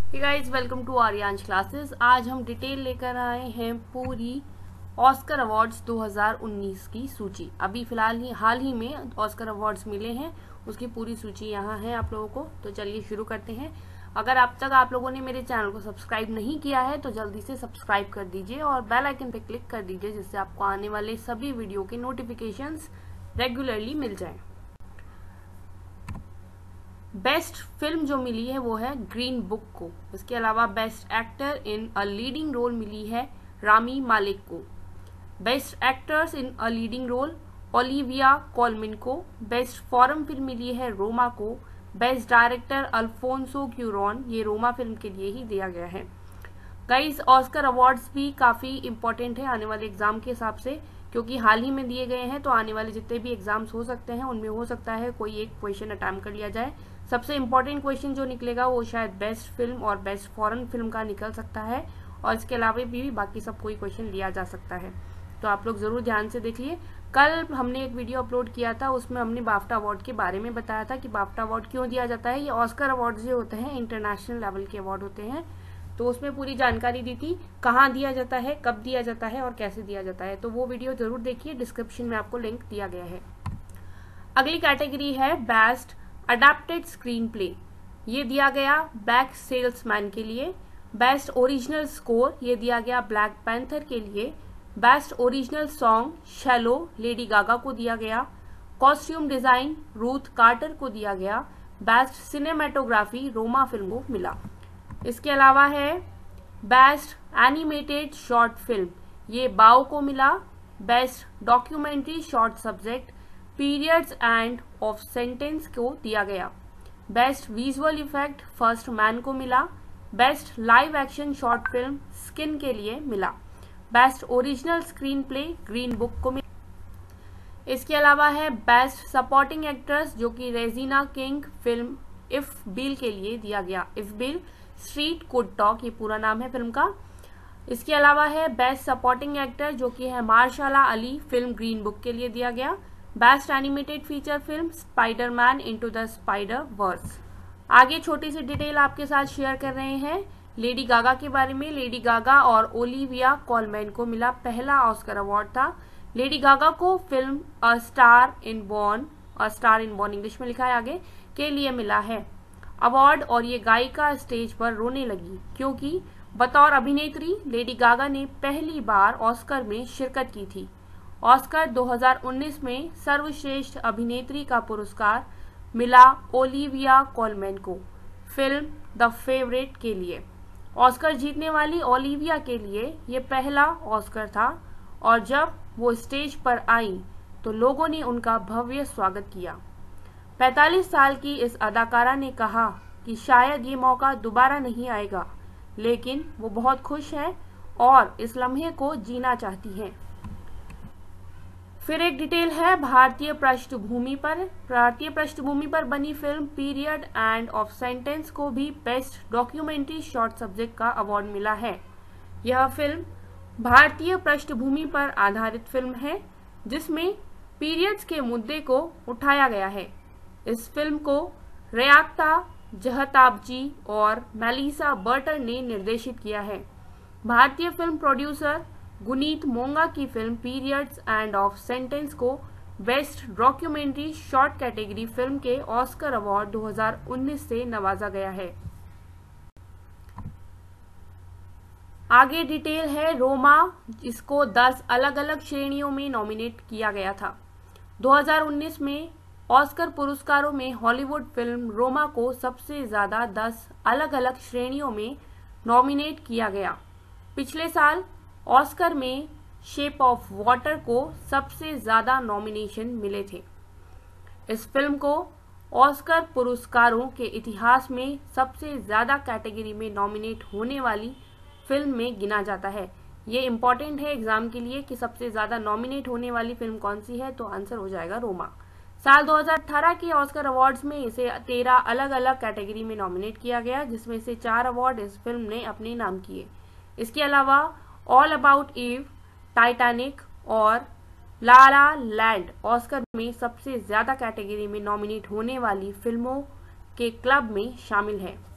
Hey guys, welcome to Aryansh classes. आज हम detail लेकर आए हैं पूरी ऑस्कर अवार्ड्स 2019 की सूची। अभी फिलहाल हाल ही में ऑस्कर अवार्ड्स मिले हैं, उसकी पूरी सूची यहाँ है आप लोगों को। तो चलिए शुरू करते हैं। अगर अब तक आप लोगों ने मेरे चैनल को सब्सक्राइब नहीं किया है तो जल्दी से सब्सक्राइब कर दीजिए और बेल आइकन पर क्लिक कर दीजिए, जिससे आपको आने वाले सभी वीडियो के नोटिफिकेशंस रेगुलरली मिल जाएं। बेस्ट फिल्म जो मिली है वो है ग्रीन बुक को। इसके अलावा best actor in a leading role मिली है रामी मालिक को। Best actors in a leading role Olivia Colman को। बेस्ट फॉरेन फिल्म मिली है रोमा को। बेस्ट डायरेक्टर अल्फोंसो क्यूरॉन, ये रोमा फिल्म के लिए ही दिया गया है। गाइस, ऑस्कर अवार्ड्स भी काफी इंपॉर्टेंट है आने वाले एग्जाम के हिसाब से, क्योंकि हाल ही में दिए गए हैं। तो आने वाले जितने भी एग्जाम्स हो सकते हैं उनमें हो सकता है कोई एक क्वेश्चन अटेम्प्ट कर लिया जाए। सबसे इम्पोर्टेंट क्वेश्चन जो निकलेगा वो शायद बेस्ट फिल्म और बेस्ट फॉरेन फिल्म का निकल सकता है, और इसके अलावा भी बाकी सब कोई क्वेश्चन लिया जा सकता है। तो आप लोग जरूर ध्यान से देखिए। कल हमने एक वीडियो अपलोड किया था, उसमें हमने बाफ्टा अवार्ड के बारे में बताया था कि बाफ्टा अवार्ड क्यों दिया जाता है। ये ऑस्कर अवार्ड जो होते हैं इंटरनेशनल लेवल के अवार्ड होते हैं, तो उसमें पूरी जानकारी दी थी कहाँ दिया जाता है, कब दिया जाता है और कैसे दिया जाता है। तो वो वीडियो जरूर देखिए, डिस्क्रिप्शन में आपको लिंक दिया गया है। अगली कैटेगरी है बेस्ट अडेप्टेड स्क्रीन प्ले। ये दिया गया ब्लैक सेल्समैन के लिए। बेस्ट ओरिजिनल स्कोर ये दिया गया ब्लैक पैंथर के लिए। Best original song shallow Lady Gaga को दिया गया। कॉस्ट्यूम डिजाइन रूथ कार्टर को दिया गया। बेस्ट सिनेमेटोग्राफी रोमा फिल्म को मिला। इसके अलावा है बेस्ट एनिमेटेड शॉर्ट फिल्म, ये बाओ को मिला। Best documentary short subject periods end of sentence को दिया गया। Best visual effect first man को मिला। Best live action short film skin के लिए मिला। Best original screenplay green book को मिला। इसके अलावा है बेस्ट सपोर्टिंग एक्ट्रेस, जो कि Regina King film if Beale के लिए दिया गया। If Beale street could talk, ये पूरा नाम है फिल्म का। इसके अलावा है बेस्ट सपोर्टिंग एक्टर, जो कि है Mahershala Ali film green book के लिए दिया गया। Best animated feature film spiderman into the spider verse. आगे छोटी सी डिटेल आपके साथ शेयर कर रहे हैं लेडी गागा के बारे में। लेडी गागा और ओलिविया कोलमन को मिला पहला ऑस्कर अवार्ड था। लेडी गागा को film a star in born English में लिखा है आगे, के लिए मिला है अवार्ड। और ये गायिका स्टेज पर रोने लगी क्योंकि बतौर अभिनेत्री लेडी गागा ने पहली बार ऑस्कर में शिरकत की थी। ऑस्कर 2019 में सर्वश्रेष्ठ अभिनेत्री का पुरस्कार मिला ओलिविया कोलमन को फिल्म द फेवरेट के लिए। ऑस्कर जीतने वाली ओलिविया के लिए ये पहला ऑस्कर था, और जब वो स्टेज पर आई तो लोगों ने उनका भव्य स्वागत किया। 45 साल की इस अदाकारा ने कहा कि शायद ये मौका दोबारा नहीं आएगा, लेकिन वो बहुत खुश है और इस लम्हे को जीना चाहती हैं। फिर एक डिटेल है भारतीय पृष्ठभूमि पर बनी film period end of sentence को भी बेस्ट डॉक्यूमेंट्री शॉर्ट सब्जेक्ट का अवार्ड मिला है। यह फिल्म भारतीय पृष्ठभूमि पर आधारित फिल्म है, जिसमें पीरियड्स के मुद्दे को उठाया गया है। इस फिल्म को रयाक्ता जहताबजी और मेलिसा बर्टर ने निर्देशित किया है। भारतीय फिल्म प्रोड्यूसर गुनीत मोंगा की film periods end of sentence को best documentary short category film के ऑस्कर अवार्ड 2019 से नवाजा गया है। आगे डिटेल है रोमा, जिसको 10 अलग अलग श्रेणियों में नॉमिनेट किया गया था। 2019 में ऑस्कर पुरस्कारों में हॉलीवुड फिल्म रोमा को सबसे ज्यादा 10 अलग अलग श्रेणियों में नॉमिनेट किया गया। पिछले साल ऑस्कर में शेप ऑफ वाटर को सबसे ज्यादा नॉमिनेशन मिले थे। इस फिल्म को ऑस्कर पुरस्कारों के इतिहास में सबसे ज्यादा कैटेगरी में नॉमिनेट होने वाली फिल्म में गिना जाता है। ये इम्पोर्टेंट है एग्जाम के लिए कि सबसे ज्यादा नॉमिनेट होने वाली फिल्म कौन सी है, तो आंसर हो जाएगा रोमा। साल 2018 के ऑस्कर अवार्ड्स में इसे 13 अलग अलग कैटेगरी में नॉमिनेट किया गया, जिसमें से 4 अवार्ड इस फिल्म ने अपने नाम किए। इसके अलावा ऑल अबाउट ईव, टाइटैनिक और ला ला लैंड ऑस्कर में सबसे ज्यादा कैटेगरी में नॉमिनेट होने वाली फिल्मों के क्लब में शामिल है।